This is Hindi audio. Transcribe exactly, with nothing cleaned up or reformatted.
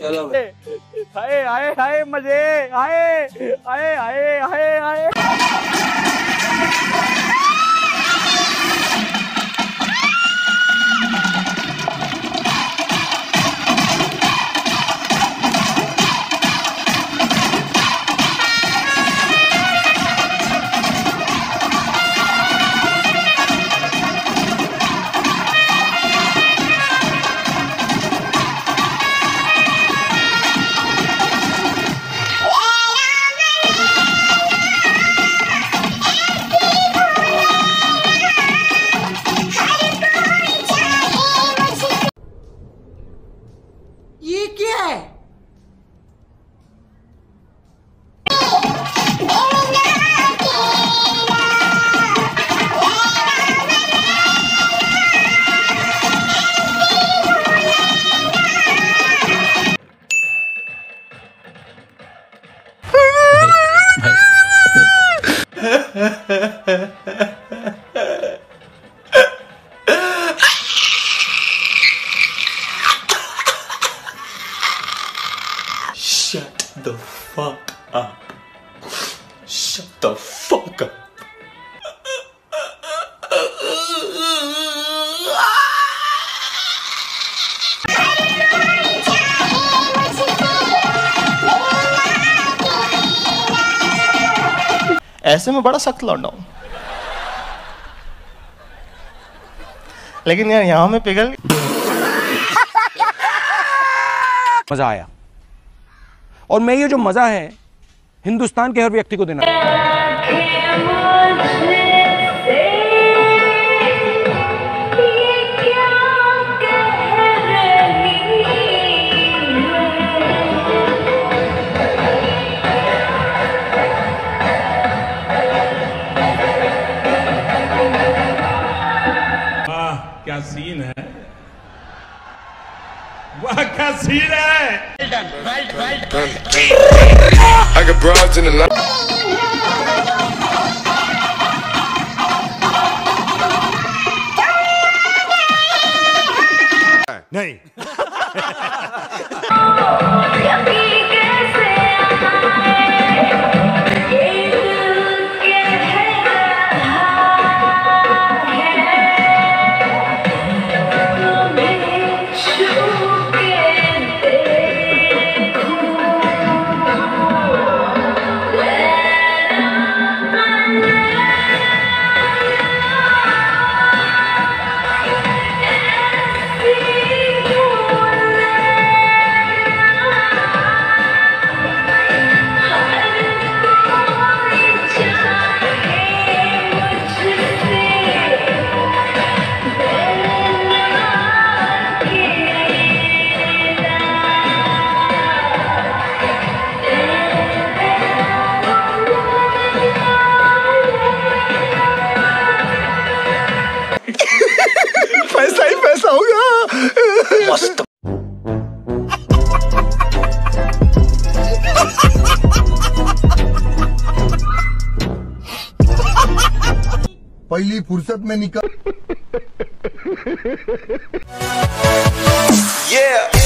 चलो हाय हाय हाय मजे हाय हाय हाय हाय हाय। ये क्या है? Shut the fuck up. Shut the fuck up. ऐसे में बड़ा सख्त लौंडा हूं, लेकिन यार यहां में पिघल मजा आया। और मैं ये जो मजा है हिंदुस्तान के हर व्यक्ति को देना। वाह क्या सीन है, वाह क्या सीन है। I got broads in the line. नहीं पैसा ही पैसा होगा। मस्त। पहली फुर्सत में निकल। Yeah.